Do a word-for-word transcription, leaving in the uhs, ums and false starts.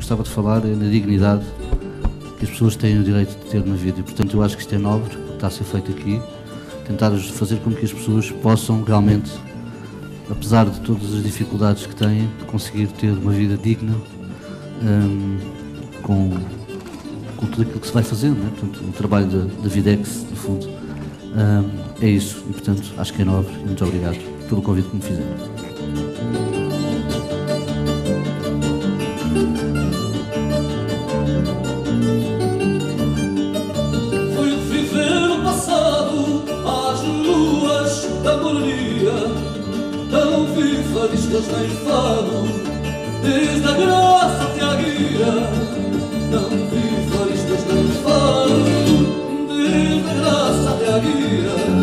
gostava de falar é na dignidade que as pessoas têm o direito de ter na vida. E, portanto, eu acho que isto é nobre, o que está a ser feito aqui, tentar fazer com que as pessoas possam realmente, apesar de todas as dificuldades que têm, conseguir ter uma vida digna, um, com, com tudo aquilo que se vai fazendo, né? Portanto, o trabalho da, da Videx, no fundo, um, é isso. E, portanto, acho que é nobre. E muito obrigado pelo convite que me fizeram. Não viva listas nem fado, desde a graça te a guia. Não viva listas nem fado, desde a graça te a guia.